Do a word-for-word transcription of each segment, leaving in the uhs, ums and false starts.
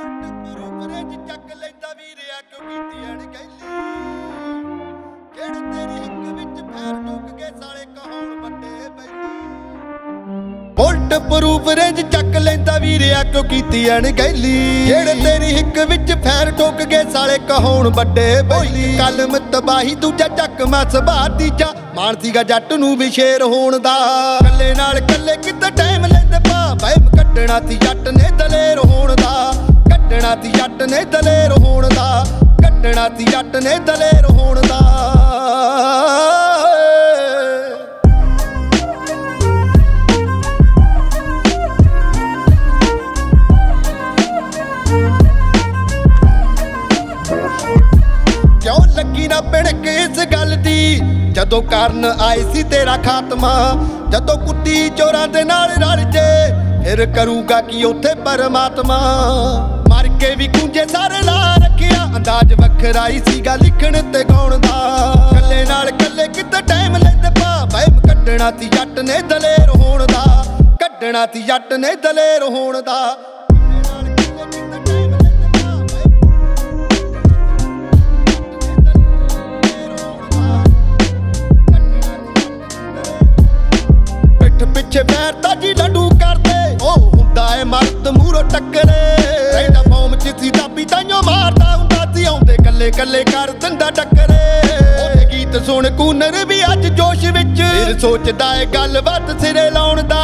Bullet proof range चक लेंदा वीरिया क्यों कीती अणगैली। जेड़े तेरी हिक विच फैर ठोक गए साले कहोण बड़े बैली। कलम तबाही दूजा चक मैं सुभाऽ तीजा माण सीगा जट नूं भी शेर होण दा। कल्ले नाल कल्ले किते टाइम लैंदे पा वहम कड्डणा ती जट ने दलेर होण दा। कड्डणा ती जट ने दलेर होण दा। कड्डणा ती जट ने दलेर होण दा। पिणक इस गल दी जदों कारण आए सी तेरा खात्मा। जदों कुत्ती चोरां दे नाल रल जे फिर करूगा की उत्थे परमात्मा। मर के भी कुंजे सारे ला रखिया अंदाज वखरा ही सीगा लिखण ते गाउण दा। कल्ले नाल कल्ले किते टाइम लैंदे पा वहम कड्डणा ती जट ने दलेर होण दा। कड्डणा ती जट ने दलेर होण दा। पिछे पैर ताजी लड्डू करदे ओ हुंदा है मर्द मूरों टक्करे। रहिंदा फॉर्म च सी दाबी ताइयों मारदा हुंदा सी आउंदे कल्ले कल्ले कर दिंदा टक्करे। ओदे गीत सुन कूनर भी अज जोश विच फिर सोचदा है गलबात सिरे लाउण दा।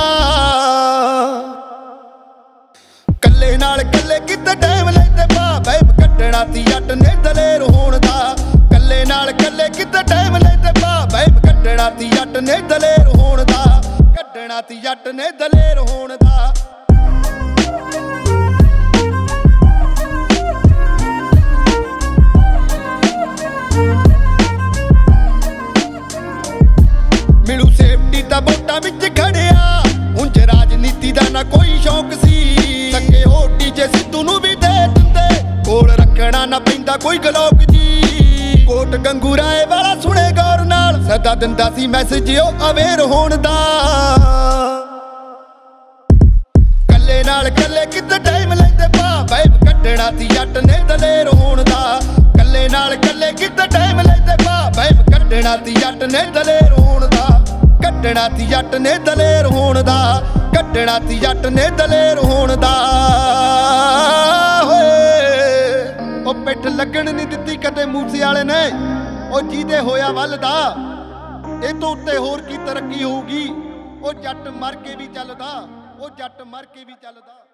कल्ले नाल कल्ले किते टाइम लैंदे पा वहम कड्डणा ती जट ने दलेर होण दा। कल्ले नाल कल्ले किते टाइम लैंदे पा वहम कड्डणा ती जट ने दलेर होण दा। कड्डणा ती जट ने दलेर होण दा। मिलू सेफ्टी दा वोटां विच खड़िया उंज राजनीति दा ना कोई शौक सी। सके होटी जे सिद्धू नूं भी दे दिंदे कोल रखना ना पैंदा कोई गलोक जी। कोट गंगू राय वाला सुने गौर नाल सदा दिंदा सी मैसेज ओ अवेयर होण दा। कल्ले नाल कल्ले किते टाइम लैंदे पा वहम कड्डणा ती जट ने दलेर होण दा। कल्ले नाल कल्ले किते टाइम लैंदे पा वहम कड्डणा ती जट ने दलेर होण दा। कड्डणा ती जट ने दलेर होण दा। कड्डणा ती जट ने दलेर होण दा। ओ पिठ लगण नहीं दित्ती कदे मूसे वाले ने ओ जीदे होया वलदा। ए तो उत्ते होर की तरक्की होगी। ओ जट मर के भी चलदा। ओ जट मर के भी चलदा।